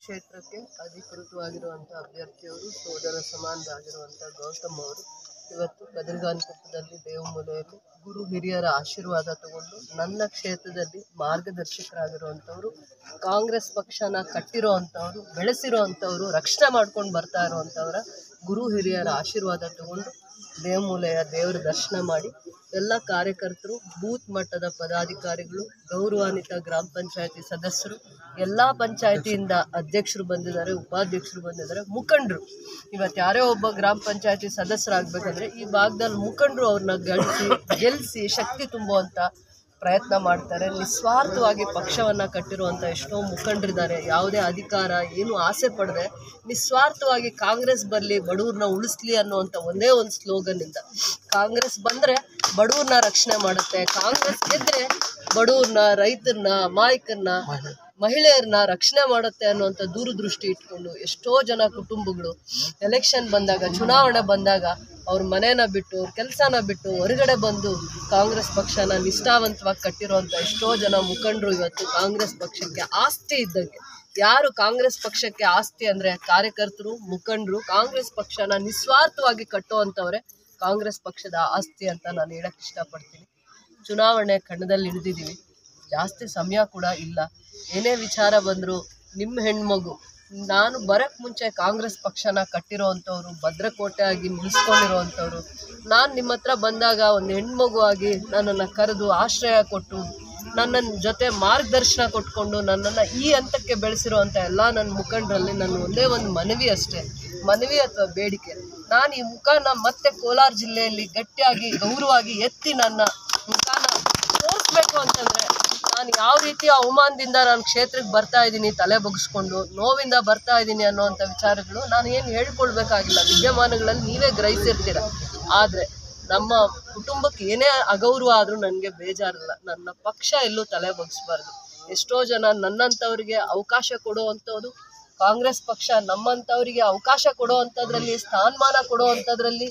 ಕ್ಷೇತ್ರಕ್ಕೆ ಅಧಿಕೃತವಾಗಿರುವಂಥ ಅಭ್ಯರ್ಥಿಯವರು ಸೋದರ ಸಮಾನರಾಗಿರುವಂಥ ಗೌತಮ್ ಅವರು ಇವತ್ತು ಕದಿರ್ಗಾನಕೊಪ್ಪದಲ್ಲಿ ದೇವಮೂಲೆಯಲ್ಲಿ ಗುರು ಹಿರಿಯರ ಆಶೀರ್ವಾದ ತಗೊಂಡು ನನ್ನ ಕ್ಷೇತ್ರದಲ್ಲಿ ಮಾರ್ಗದರ್ಶಕರಾಗಿರುವಂಥವ್ರು, ಕಾಂಗ್ರೆಸ್ ಪಕ್ಷನ ಕಟ್ಟಿರೋವಂಥವ್ರು, ಬೆಳೆಸಿರೋವಂಥವ್ರು, ರಕ್ಷಣೆ ಮಾಡ್ಕೊಂಡು ಬರ್ತಾ ಇರುವಂಥವರ ಗುರು ಹಿರಿಯರ ಆಶೀರ್ವಾದ ತಗೊಂಡು ದೇವಮೂಲೆಯ ದೇವರ ದರ್ಶನ ಮಾಡಿ ಎಲ್ಲ ಕಾರ್ಯಕರ್ತರು, ಬೂತ್ ಮಟ್ಟದ ಪದಾಧಿಕಾರಿಗಳು, ಗೌರವಾನ್ವಿತ ಗ್ರಾಮ ಪಂಚಾಯತಿ ಸದಸ್ಯರು, ಎಲ್ಲ ಪಂಚಾಯತಿಯಿಂದ ಅಧ್ಯಕ್ಷರು ಬಂದಿದ್ದಾರೆ, ಉಪಾಧ್ಯಕ್ಷರು ಬಂದಿದ್ದಾರೆ, ಮುಖಂಡರು. ಇವತ್ತು ಯಾರೇ ಒಬ್ಬ ಗ್ರಾಮ ಪಂಚಾಯತಿ ಸದಸ್ಯರಾಗಬೇಕಂದ್ರೆ ಈ ಭಾಗದಲ್ಲಿ ಮುಖಂಡರು ಅವ್ರನ್ನ ಗೆಲ್ಲಿಸಿ ಶಕ್ತಿ ತುಂಬುವಂಥ ಪ್ರಯತ್ನ ಮಾಡ್ತಾರೆ. ನಿಸ್ವಾರ್ಥವಾಗಿ ಪಕ್ಷವನ್ನು ಕಟ್ಟಿರುವಂಥ ಎಷ್ಟೋ ಮುಖಂಡರಿದ್ದಾರೆ. ಯಾವುದೇ ಅಧಿಕಾರ ಏನು ಆಸೆ ಪಡದೆ ನಿಸ್ವಾರ್ಥವಾಗಿ ಕಾಂಗ್ರೆಸ್ ಬರಲಿ, ಬಡವ್ರನ್ನ ಉಳಿಸ್ಲಿ ಅನ್ನುವಂಥ ಒಂದೇ ಒಂದು ಸ್ಲೋಗನ್ನಿಂದ ಕಾಂಗ್ರೆಸ್ ಬಂದರೆ ಬಡವ್ರನ್ನ ರಕ್ಷಣೆ ಮಾಡುತ್ತೆ, ಕಾಂಗ್ರೆಸ್ ಗೆದ್ದರೆ ಬಡವ್ರನ್ನ, ರೈತರನ್ನ, ಅಮಾಯಕರನ್ನ, ಮಹಿಳೆಯರನ್ನ ರಕ್ಷಣೆ ಮಾಡುತ್ತೆ ಅನ್ನುವಂಥ ದೂರದೃಷ್ಟಿ ಇಟ್ಕೊಂಡು ಎಷ್ಟೋ ಜನ ಕುಟುಂಬಗಳು ಎಲೆಕ್ಷನ್ ಬಂದಾಗ, ಚುನಾವಣೆ ಬಂದಾಗ ಅವ್ರ ಮನೇನ ಬಿಟ್ಟು, ಅವ್ರ ಕೆಲಸನ ಬಿಟ್ಟು ಹೊರಗಡೆ ಬಂದು ಕಾಂಗ್ರೆಸ್ ಪಕ್ಷನ ನಿಷ್ಠಾವಂತವಾಗಿ ಕಟ್ಟಿರೋಂಥ ಎಷ್ಟೋ ಜನ ಮುಖಂಡರು ಇವತ್ತು ಕಾಂಗ್ರೆಸ್ ಪಕ್ಷಕ್ಕೆ ಆಸ್ತಿ ಇದ್ದಂಗೆ. ಯಾರು ಕಾಂಗ್ರೆಸ್ ಪಕ್ಷಕ್ಕೆ ಆಸ್ತಿ ಅಂದರೆ ಕಾರ್ಯಕರ್ತರು, ಮುಖಂಡರು. ಕಾಂಗ್ರೆಸ್ ಪಕ್ಷನ ನಿಸ್ವಾರ್ಥವಾಗಿ ಕಟ್ಟುವಂಥವ್ರೆ ಕಾಂಗ್ರೆಸ್ ಪಕ್ಷದ ಆಸ್ತಿ ಅಂತ ನಾನು ಹೇಳಕ್ಕೆ ಇಷ್ಟಪಡ್ತೀನಿ. ಚುನಾವಣೆ ಕಣದಲ್ಲಿ ಹಿಡಿದಿದ್ದೀವಿ, ಜಾಸ್ತಿ ಸಮಯ ಕೂಡ ಇಲ್ಲ. ಏನೇ ವಿಚಾರ ಬಂದರೂ ನಿಮ್ಮ ಹೆಣ್ಮಗು, ನಾನು ಬರೋಕ್ಕೆ ಮುಂಚೆ ಕಾಂಗ್ರೆಸ್ ಪಕ್ಷನ ಕಟ್ಟಿರೋವಂಥವ್ರು, ಭದ್ರಕೋಟೆಯಾಗಿ ನಿಲ್ಲಿಸ್ಕೊಂಡಿರೋವಂಥವ್ರು, ನಾನು ನಿಮ್ಮ ಹತ್ರ ಬಂದಾಗ ಒಂದು ಹೆಣ್ಮಗು ಆಗಿ ನನ್ನನ್ನು ಕರೆದು ಆಶ್ರಯ ಕೊಟ್ಟು ನನ್ನ ಜೊತೆ ಮಾರ್ಗದರ್ಶನ ಕೊಟ್ಕೊಂಡು ನನ್ನನ್ನು ಈ ಹಂತಕ್ಕೆ ಬೆಳೆಸಿರೋವಂಥ ಎಲ್ಲ ನನ್ನ ಮುಖಂಡರಲ್ಲಿ ನನ್ನ ಒಂದೇ ಒಂದು ಮನವಿ ಅಷ್ಟೇ, ಮನವಿ ಅಥವಾ ಬೇಡಿಕೆ. ನಾನು ಈ ಮುಖಾನ ಮತ್ತೆ ಕೋಲಾರ ಜಿಲ್ಲೆಯಲ್ಲಿ ಗಟ್ಟಿಯಾಗಿ ಗೌರವವಾಗಿ ಎತ್ತಿ ನನ್ನ ಮುಖಾನ ತೋರಿಸ್ಬೇಕು ಅಂತಂದರೆ ನಾನು ಯಾವ ರೀತಿಯ ಅವಮಾನದಿಂದ ನಾನು ಕ್ಷೇತ್ರಕ್ಕೆ ಬರ್ತಾ ಇದ್ದೀನಿ, ತಲೆ ಬಗ್ಗಿಸ್ಕೊಂಡು ನೋವಿಂದ ಬರ್ತಾ ಇದ್ದೀನಿ ಅನ್ನೋವಂಥ ವಿಚಾರಗಳು ನಾನು ಏನು ಹೇಳ್ಕೊಳ್ಬೇಕಾಗಿಲ್ಲ. ವಿದ್ಯಮಾನಗಳಲ್ಲಿ ನೀವೇ ಗ್ರಹಿಸಿರ್ತೀರ. ಆದರೆ ನಮ್ಮ ಕುಟುಂಬಕ್ಕೆ ಏನೇ ಅಗೌರವ ಆದರೂ ನನಗೆ ಬೇಜಾರಿಲ್ಲ. ನನ್ನ ಪಕ್ಷ ಎಲ್ಲೂ ತಲೆ ಬಗ್ಗಿಸ್ಬಾರ್ದು. ಎಷ್ಟೋ ಜನ ನನ್ನಂಥವ್ರಿಗೆ ಅವಕಾಶ ಕೊಡುವಂಥದ್ದು ಕಾಂಗ್ರೆಸ್ ಪಕ್ಷ, ನಮ್ಮಂಥವರಿಗೆ ಅವಕಾಶ ಕೊಡುವಂಥದ್ರಲ್ಲಿ, ಸ್ಥಾನಮಾನ ಕೊಡುವಂಥದ್ರಲ್ಲಿ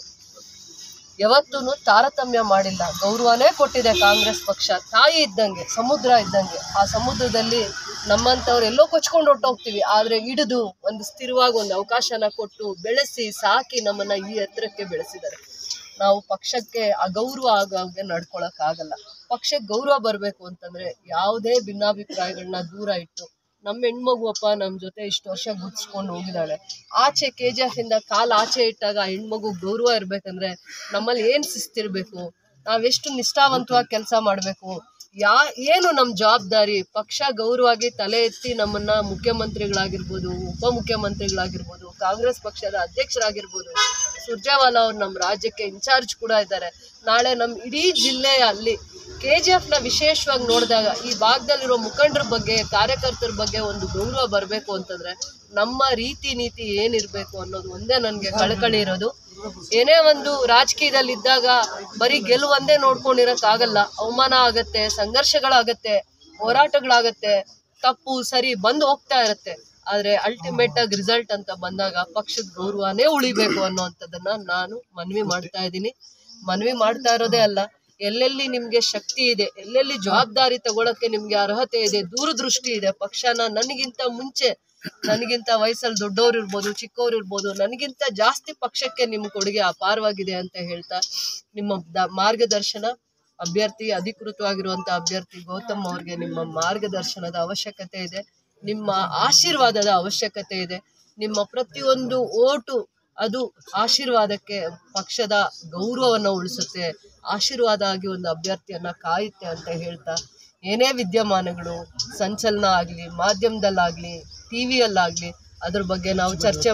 ಯಾವತ್ತೂ ತಾರತಮ್ಯ ಮಾಡಿಲ್ಲ. ಗೌರವನೇ ಕೊಟ್ಟಿದೆ ಕಾಂಗ್ರೆಸ್ ಪಕ್ಷ. ತಾಯಿ ಇದ್ದಂಗೆ, ಸಮುದ್ರ ಇದ್ದಂಗೆ. ಆ ಸಮುದ್ರದಲ್ಲಿ ನಮ್ಮಂಥವ್ರು ಎಲ್ಲೋ ಕೊಚ್ಕೊಂಡು ಹೊಟ್ಟೋಗ್ತೀವಿ, ಆದರೆ ಹಿಡಿದು ಒಂದು ಸ್ಥಿರವಾಗಿ ಒಂದು ಅವಕಾಶನ ಕೊಟ್ಟು ಬೆಳೆಸಿ ಸಾಕಿ ನಮ್ಮನ್ನು ಈ ಎತ್ತರಕ್ಕೆ ಬೆಳೆಸಿದ್ದಾರೆ. ನಾವು ಪಕ್ಷಕ್ಕೆ ಅಗೌರವ ಆಗೋಂಗೆ ನಡ್ಕೊಳಕ್ಕಾಗಲ್ಲ. ಪಕ್ಷಕ್ಕೆ ಗೌರವ ಬರಬೇಕು ಅಂತಂದರೆ ಯಾವುದೇ ಭಿನ್ನಾಭಿಪ್ರಾಯಗಳನ್ನ ದೂರ ಇಟ್ಟು, ನಮ್ಮ ಹೆಣ್ಮಗುವಪ್ಪ ನಮ್ಮ ಜೊತೆ ಇಷ್ಟು ವರ್ಷ ಗುರ್ಸ್ಕೊಂಡು ಹೋಗಿದ್ದಾಳೆ, ಆಚೆ KGF ಇಂದ ಕಾಲು ಆಚೆ ಇಟ್ಟಾಗ ಆ ಹೆಣ್ಮಗು ಗೌರವ ಇರಬೇಕಂದ್ರೆ ನಮ್ಮಲ್ಲಿ ಏನು ಶಿಸ್ತಿರಬೇಕು, ನಾವೆಷ್ಟು ನಿಷ್ಠಾವಂತವಾಗಿ ಕೆಲಸ ಮಾಡಬೇಕು, ಏನು ನಮ್ಮ ಜವಾಬ್ದಾರಿ. ಪಕ್ಷ ಗೌರವವಾಗಿ ತಲೆ ಎತ್ತಿ ನಮ್ಮನ್ನು ಮುಖ್ಯಮಂತ್ರಿಗಳಾಗಿರ್ಬೋದು, ಉಪಮುಖ್ಯಮಂತ್ರಿಗಳಾಗಿರ್ಬೋದು, ಕಾಂಗ್ರೆಸ್ ಪಕ್ಷದ ಅಧ್ಯಕ್ಷರಾಗಿರ್ಬೋದು, ಸುರ್ಜೇವಾಲಾ ಅವ್ರು ನಮ್ಮ ರಾಜ್ಯಕ್ಕೆ ಇನ್ಚಾರ್ಜ್ ಕೂಡ ಇದ್ದಾರೆ. ನಾಳೆ ನಮ್ಮ ಇಡೀ ಜಿಲ್ಲೆಯ ಅಲ್ಲಿ KGFನ ವಿಶೇಷವಾಗಿ ನೋಡಿದಾಗ ಈ ಭಾಗದಲ್ಲಿರೋ ಮುಖಂಡರ ಬಗ್ಗೆ, ಕಾರ್ಯಕರ್ತರ ಬಗ್ಗೆ ಒಂದು ಗೌರವ ಬರಬೇಕು ಅಂತಂದರೆ ನಮ್ಮ ರೀತಿ ನೀತಿ ಏನಿರಬೇಕು ಅನ್ನೋದು ಒಂದೇ ನನಗೆ ಕಳಕಳಿ ಇರೋದು. ಏನೇ ಒಂದು ರಾಜಕೀಯದಲ್ಲಿದ್ದಾಗ ಬರೀ ಗೆಲುವಂದೇ ನೋಡ್ಕೊಂಡಿರೋಕ್ಕಾಗಲ್ಲ. ಅವಮಾನ ಆಗತ್ತೆ, ಸಂಘರ್ಷಗಳಾಗತ್ತೆ, ಹೋರಾಟಗಳಾಗತ್ತೆ, ತಪ್ಪು ಸರಿ ಬಂದು ಹೋಗ್ತಾ ಇರುತ್ತೆ. ಆದರೆ ಅಲ್ಟಿಮೇಟಾಗಿ ರಿಸಲ್ಟ್ ಅಂತ ಬಂದಾಗ ಪಕ್ಷದ ಗೌರವನೇ ಉಳಿಬೇಕು ಅನ್ನೋವಂಥದ್ದನ್ನು ನಾನು ಮನವಿ ಮಾಡ್ತಾ ಇದ್ದೀನಿ. ಮನವಿ ಮಾಡ್ತಾ ಇರೋದೇ ಅಲ್ಲ, ಎಲ್ಲೆಲ್ಲಿ ನಿಮಗೆ ಶಕ್ತಿ ಇದೆ, ಎಲ್ಲೆಲ್ಲಿ ಜವಾಬ್ದಾರಿ ತಗೊಳಕ್ಕೆ ನಿಮಗೆ ಅರ್ಹತೆ ಇದೆ, ದೂರದೃಷ್ಟಿ ಇದೆ, ಪಕ್ಷನ ನನಗಿಂತ ಮುಂಚೆ, ನನಗಿಂತ ವಯಸ್ಸಲ್ಲಿ ದೊಡ್ಡವ್ರು ಇರ್ಬೋದು, ಚಿಕ್ಕವ್ರು ಇರ್ಬೋದು, ನನಗಿಂತ ಜಾಸ್ತಿ ಪಕ್ಷಕ್ಕೆ ನಿಮ್ಮ ಕೊಡುಗೆ ಅಪಾರವಾಗಿದೆ ಅಂತ ಹೇಳ್ತಾ, ನಿಮ್ಮ ಮಾರ್ಗದರ್ಶನ ಅಭ್ಯರ್ಥಿ, ಅಧಿಕೃತವಾಗಿರುವಂಥ ಅಭ್ಯರ್ಥಿ ಗೌತಮ್ ಅವ್ರಿಗೆ ನಿಮ್ಮ ಮಾರ್ಗದರ್ಶನದ ಅವಶ್ಯಕತೆ ಇದೆ, ನಿಮ್ಮ ಆಶೀರ್ವಾದದ ಅವಶ್ಯಕತೆ ಇದೆ. ನಿಮ್ಮ ಪ್ರತಿಯೊಂದು ಓಟು ಅದು ಆಶೀರ್ವಾದಕ್ಕೆ, ಪಕ್ಷದ ಗೌರವವನ್ನು ಉಳಿಸುತ್ತೆ, ಆಶೀರ್ವಾದ ಆಗಿ ಒಂದು ಅಭ್ಯರ್ಥಿಯನ್ನು ಕಾಯುತ್ತೆ ಅಂತ ಹೇಳ್ತಾ, ಏನೇ ವಿದ್ಯಮಾನಗಳು ಸಂಚಲನ ಆಗಲಿ, ಮಾಧ್ಯಮದಲ್ಲಾಗಲಿ, TVಯಲ್ಲಾಗಲಿ ಅದ್ರ ಬಗ್ಗೆ ನಾವು ಚರ್ಚೆ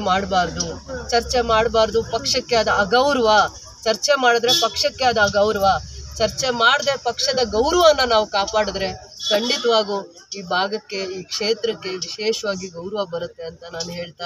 ಮಾಡಬಾರ್ದು. ಪಕ್ಷಕ್ಕೆ ಅದು ಅಗೌರವ. ಚರ್ಚೆ ಮಾಡಿದ್ರೆ ಪಕ್ಷಕ್ಕೆ ಅದು ಅಗೌರವ. ಚರ್ಚೆ ಮಾಡದೆ ಪಕ್ಷದ ಗೌರವನ ನಾವು ಕಾಪಾಡಿದ್ರೆ ಖಂಡಿತವಾಗೂ ಈ ಭಾಗಕ್ಕೆ, ಈ ಕ್ಷೇತ್ರಕ್ಕೆ ವಿಶೇಷವಾಗಿ ಗೌರವ ಬರುತ್ತೆ ಅಂತ ನಾನು ಹೇಳ್ತಾ,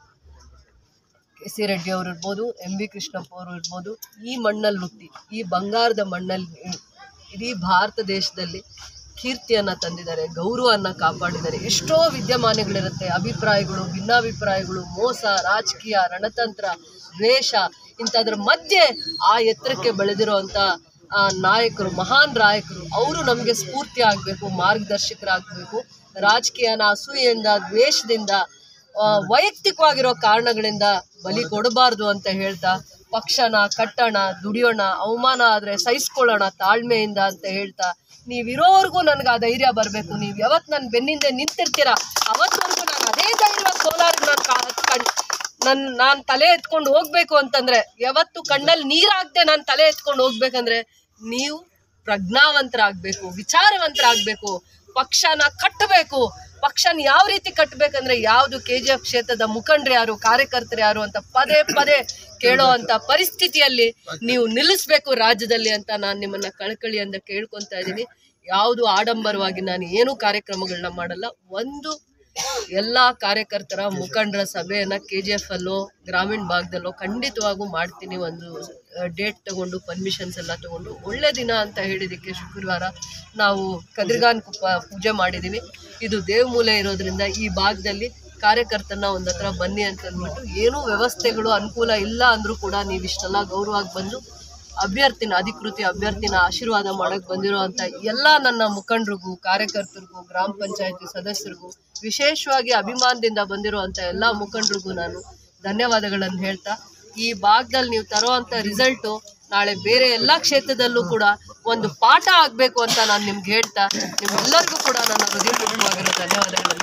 KC ರೆಡ್ಡಿ ಅವರು ಇರ್ಬೋದು, MB ಕೃಷ್ಣಪ್ಪ ಅವರು ಇರ್ಬೋದು, ಈ ಮಣ್ಣಲ್ಲಿ ಹುಟ್ಟಿ, ಈ ಬಂಗಾರದ ಮಣ್ಣಲ್ಲಿ ಇಡೀ ಭಾರತ ದೇಶದಲ್ಲಿ ಕೀರ್ತಿಯನ್ನು ತಂದಿದ್ದಾರೆ, ಗೌರವವನ್ನು ಕಾಪಾಡಿದ್ದಾರೆ. ಎಷ್ಟೋ ವಿದ್ಯಮಾನಗಳಿರುತ್ತೆ, ಅಭಿಪ್ರಾಯಗಳು, ಭಿನ್ನಾಭಿಪ್ರಾಯಗಳು, ಮೋಸ, ರಾಜಕೀಯ, ರಣತಂತ್ರ, ದ್ವೇಷ, ಇಂಥದ್ರ ಮಧ್ಯೆ ಆ ಎತ್ತರಕ್ಕೆ ಬೆಳೆದಿರುವಂಥ ನಾಯಕರು, ಮಹಾನ್ ನಾಯಕರು, ಅವರು ನಮಗೆ ಸ್ಫೂರ್ತಿ ಆಗಬೇಕು, ಮಾರ್ಗದರ್ಶಕರಾಗಬೇಕು. ರಾಜಕೀಯನ ಅಸೂಯೆಯಿಂದ, ದ್ವೇಷದಿಂದ ವೈಯಕ್ತಿಕವಾಗಿರೋ ಕಾರಣಗಳಿಂದ ಬಲಿ ಕೊಡಬಾರ್ದು ಅಂತ ಹೇಳ್ತಾ, ಪಕ್ಷನ ಕಟ್ಟೋಣ, ದುಡಿಯೋಣ, ಅವಮಾನ ಆದರೆ ಸಹಿಸ್ಕೊಳ್ಳೋಣ ತಾಳ್ಮೆಯಿಂದ ಅಂತ ಹೇಳ್ತಾ, ನೀವಿರೋವರೆಗೂ ನನಗೆ ಆ ಧೈರ್ಯ ಬರಬೇಕು. ನೀವು ಯಾವತ್ತು ನನ್ನ ಬೆನ್ನಿಂದೆ ನಿಂತಿರ್ತೀರ ಅವತ್ತವರೆಗೂ ನಾನು ಅದೇ ಧೈರ್ಯವಾಗಿ ಕೋಲಾರ್ಗೆ ನಾನು ತಲೆ ಎತ್ಕೊಂಡು ಹೋಗ್ಬೇಕು ಅಂತಂದ್ರೆ, ಯಾವತ್ತು ಕಣ್ಣಲ್ಲಿ ನೀರಾಗದೆ ನಾನು ತಲೆ ಎತ್ಕೊಂಡು ಹೋಗ್ಬೇಕಂದ್ರೆ ನೀವು ಪ್ರಜ್ಞಾವಂತರಾಗಬೇಕು, ವಿಚಾರವಂತರಾಗಬೇಕು, ಪಕ್ಷನ ಕಟ್ಟಬೇಕು. ಪಕ್ಷನ ಯಾವ ರೀತಿ ಕಟ್ಟಬೇಕಂದ್ರೆ ಯಾವುದು KGF ಕ್ಷೇತ್ರದ ಮುಖಂಡರು ಯಾರು, ಕಾರ್ಯಕರ್ತರು ಯಾರು ಅಂತ ಪದೇ ಪದೇ ಕೇಳೋ ಅಂತ ಪರಿಸ್ಥಿತಿಯಲ್ಲಿ ನೀವು ನಿಲ್ಲಿಸ್ಬೇಕು ರಾಜ್ಯದಲ್ಲಿ ಅಂತ ನಾನು ನಿಮ್ಮನ್ನ ಕಳಕಳಿಯಿಂದ ಕೇಳ್ಕೊತಾ ಇದ್ದೀನಿ. ಯಾವುದು ಆಡಂಬರವಾಗಿ ನಾನು ಏನೂ ಕಾರ್ಯಕ್ರಮಗಳನ್ನ ಮಾಡಲ್ಲ. ಒಂದು ಎಲ್ಲ ಕಾರ್ಯಕರ್ತರ ಮುಖಂಡರ ಸಭೆಯನ್ನ KGF ಅಲ್ಲೋ ಗ್ರಾಮೀಣ ಭಾಗದಲ್ಲೋ ಖಂಡಿತವಾಗೂ ಮಾಡ್ತೀನಿ. ಒಂದು ಡೇಟ್ ತಗೊಂಡು ಪರ್ಮಿಷನ್ಸ್ ಎಲ್ಲ ತಗೊಂಡು ಒಳ್ಳೆ ದಿನ ಅಂತ ಹೇಳಿದಕ್ಕೆ ಶುಕ್ರವಾರ ನಾವು ಕದ್ರಿಗಾನಕೊಪ್ಪ ಪೂಜೆ ಮಾಡಿದ್ದೀವಿ. ಇದು ದೇವಮೂಲೆ ಇರೋದ್ರಿಂದ ಈ ಭಾಗದಲ್ಲಿ ಕಾರ್ಯಕರ್ತರನ್ನ ಒಂದು ಹತ್ರ ಬನ್ನಿ ಅಂತ ಅಂದ್ಬಿಟ್ಟು, ಏನೂ ವ್ಯವಸ್ಥೆಗಳು ಅನುಕೂಲ ಇಲ್ಲ ಅಂದರೂ ಕೂಡ ನೀವಿಷ್ಟೆಲ್ಲ ಗೌರವವಾಗಿ ಬಂದು ಅಧಿಕೃತ ಅಭ್ಯರ್ಥಿನ ಆಶೀರ್ವಾದ ಮಾಡಕ್ಕೆ ಬಂದಿರೋ ಅಂಥ ಎಲ್ಲ ನನ್ನ ಮುಖಂಡರಿಗೂ, ಕಾರ್ಯಕರ್ತರಿಗೂ, ಗ್ರಾಮ ಪಂಚಾಯತಿ ಸದಸ್ಯರಿಗೂ, ವಿಶೇಷವಾಗಿ ಅಭಿಮಾನದಿಂದ ಬಂದಿರೋ ಅಂಥ ಎಲ್ಲ ಮುಖಂಡರಿಗೂ ನಾನು ಧನ್ಯವಾದಗಳನ್ನು ಹೇಳ್ತಾ, ಈ ಭಾಗದಲ್ಲಿ ನೀವು ತರೋವಂಥ ರಿಸಲ್ಟು ನಾಳೆ ಬೇರೆ ಎಲ್ಲ ಕ್ಷೇತ್ರದಲ್ಲೂ ಕೂಡ ಒಂದು ಪಾಠ ಆಗಬೇಕು ಅಂತ ನಾನು ನಿಮ್ಗೆ ಹೇಳ್ತಾ, ನಿಮ್ಮೆಲ್ಲರಿಗೂ ಕೂಡ ನನ್ನ ಹೃದಯಪೂರ್ವಕವಾಗಿರೋ ಧನ್ಯವಾದಗಳನ್ನು